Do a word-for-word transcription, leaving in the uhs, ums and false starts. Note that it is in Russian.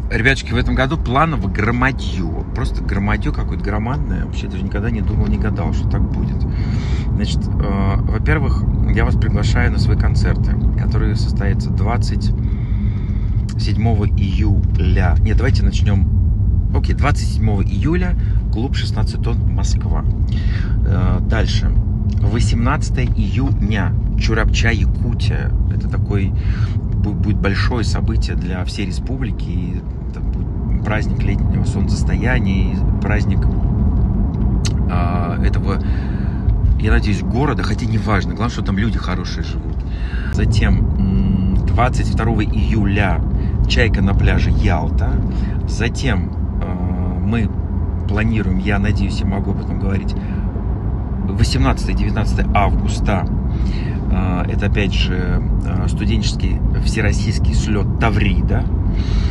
Ребятушки, в этом году планово громадью. Просто громадью какое-то громадное. Вообще даже никогда не думал, не гадал, что так будет. Значит, э, во-первых, я вас приглашаю на свои концерты, которые состоятся двадцать седьмого июля. Нет, давайте начнем. Окей, двадцать седьмого июля, клуб шестнадцать тонн, Москва. Э, дальше. восемнадцатого июня, Чурапча, Якутия. Это такой будет большое событие для всей республики. И это будет праздник летнего солнцестояния, праздник э, этого, я надеюсь, города, хотя не важно, главное, что там люди хорошие живут. Затем двадцать второго июля Чайка на пляже Ялта. Затем э, мы планируем, я надеюсь, я могу об этом говорить, восемнадцатого-девятнадцатого августа. Э, это опять же студенческий всероссийский слет Таврида.